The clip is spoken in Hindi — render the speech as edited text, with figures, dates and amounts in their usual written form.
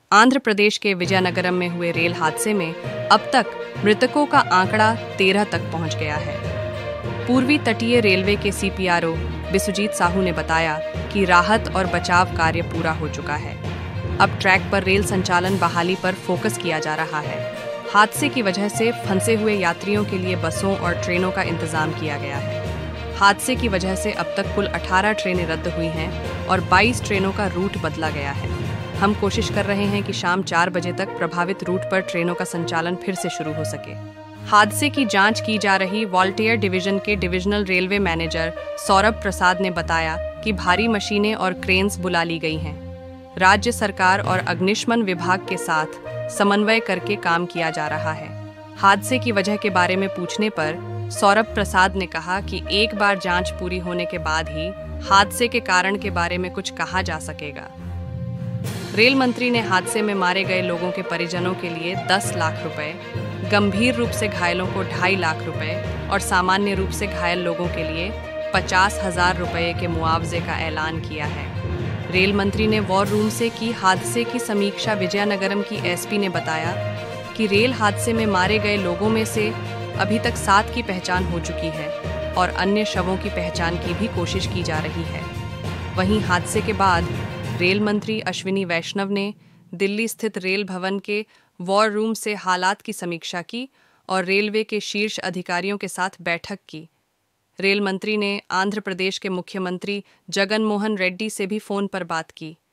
आंध्र प्रदेश के विजयनगरम में हुए रेल हादसे में अब तक मृतकों का आंकड़ा 13 तक पहुंच गया है। पूर्वी तटीय रेलवे के सीपीआरओ बिसुजीत साहू ने बताया कि राहत और बचाव कार्य पूरा हो चुका है। अब ट्रैक पर रेल संचालन बहाली पर फोकस किया जा रहा है। हादसे की वजह से फंसे हुए यात्रियों के लिए बसों और ट्रेनों का इंतजाम किया गया है। हादसे की वजह से अब तक कुल 18 ट्रेनें रद्द हुई हैं और 22 ट्रेनों का रूट बदला गया है। हम कोशिश कर रहे हैं कि शाम 4 बजे तक प्रभावित रूट पर ट्रेनों का संचालन फिर से शुरू हो सके। हादसे की जांच की जा रही वॉल्टियर डिवीजन के divisional railway manager Saurabh Prasad ने बताया कि भारी मशीनें और क्रेन्स बुला ली गई हैं। राज्य सरकार और अग्निशमन विभाग के साथ समन्वय करके काम किया जा रहा है। हादसे की वजह के बारे में पूछने पर सौरभ प्रसाद ने कहा कि एक बार जांच पूरी होने के बाद ही हादसे के कारण के बारे में कुछ कहा जा सकेगा। रेल मंत्री ने हादसे में मारे गए लोगों के परिजनों के लिए 10 लाख रुपए, गंभीर रूप से घायलों को 2.5 लाख रुपए और सामान्य रूप से घायल लोगों के लिए 50,000 रुपए के मुआवजे का ऐलान किया है। रेल मंत्री ने वॉर रूम से की हादसे की समीक्षा। विजयनगरम की एसपी ने बताया कि रेल हादसे में मारे गए लोगों में से अभी तक 7 की पहचान हो चुकी है और अन्य शवों की पहचान की भी कोशिश की जा रही है। वहीं हादसे के बाद रेल मंत्री अश्विनी वैष्णव ने दिल्ली स्थित रेल भवन के वॉर रूम से हालात की समीक्षा की और रेलवे के शीर्ष अधिकारियों के साथ बैठक की। रेल मंत्री ने आंध्र प्रदेश के मुख्यमंत्री जगन मोहन रेड्डी से भी फोन पर बात की।